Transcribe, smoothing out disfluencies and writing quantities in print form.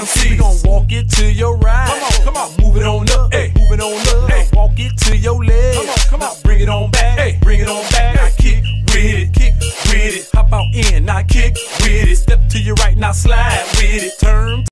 MC. We gon' walk it to your right. Come on, move it on up, hey, move it on up. Hey, walk it to your left. Come on, bring it on back, hey, bring it on back. Now kick with it, hop out in, now kick with it. Step to your right, now slide with it. Turn.